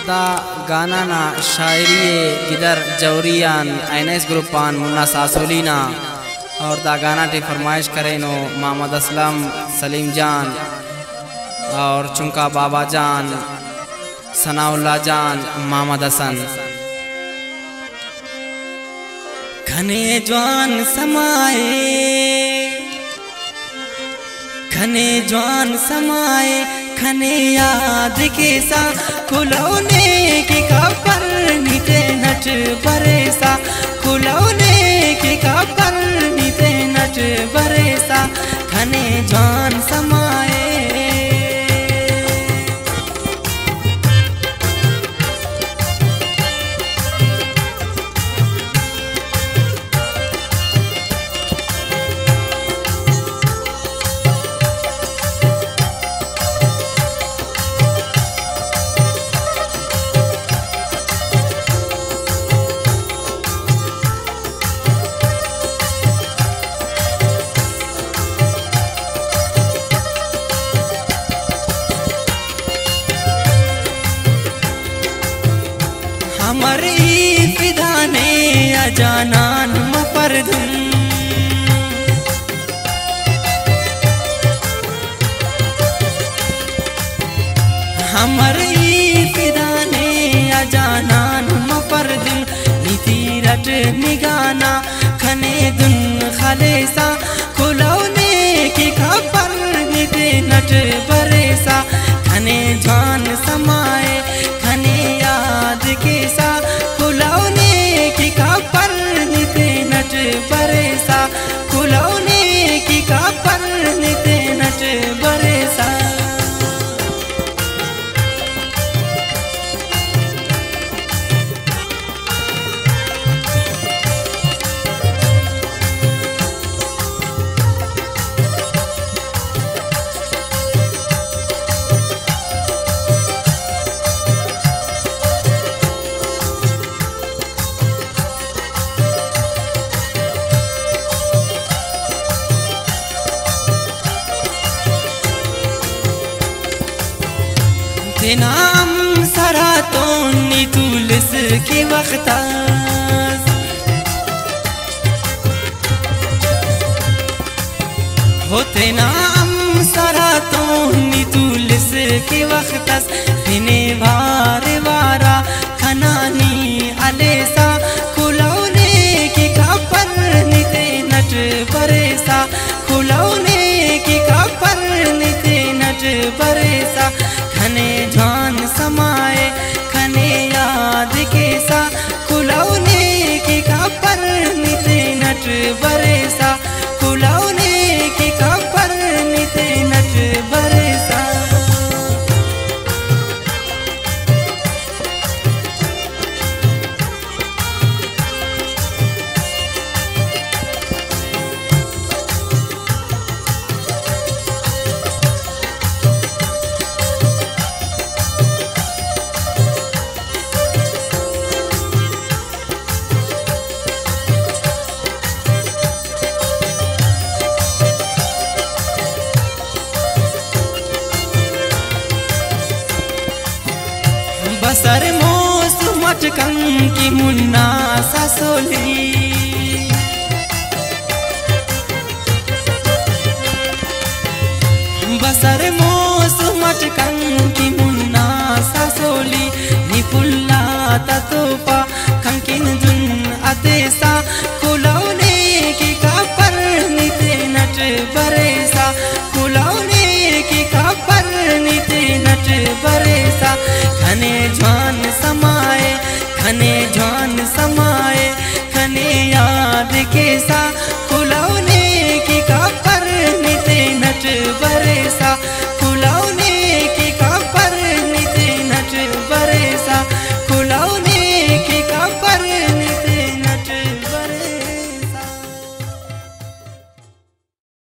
दा गाना ना शायरी किधर जौरियान एनएस ग्रुपान मुन्ना सासोलीना और दा गाना टी फरमाइश करे नो मोहम्मद असलम सलीम जान और चुंका बाबा जान सनाउल्ला जान मोहम्मद हसन। खने जवान समाए खने याद के सा खुलौने की कपर नीते नट बरेसा खुलौने की कपर नीते नट बरेसा खने जवान समाए। हमारी फिदाने अजानान मफरदुन हमारी फिदाने अजानान मफरदुन नीति रट निगाना खने दुन खलेसा खुलौने की खबर नीति नट बरेसा खने जान समाए खने याद के सा खुलौने की कपर नीते नट बरेसा खुलौने की कपर नीते नट बरेसा। नाम सरा तो नी तुलस के वक्त होते नाम सरा तो नी तुलस के वक्त दिने वार वारा खनानी अलेसा खुलौने की कपर नीते नट बरेसा खुलौने की कपर नीते नट बरेसा खने जान समाए खने याद के सा खुलौने की कपर नीते नट बरेसा खुलौने की कपर नीते नट बरेसा। बसर मोस मटकन की मुन्ना सासोली बसर मोस मटकन की मुन्ना सासोली निपुल्ला ततोपा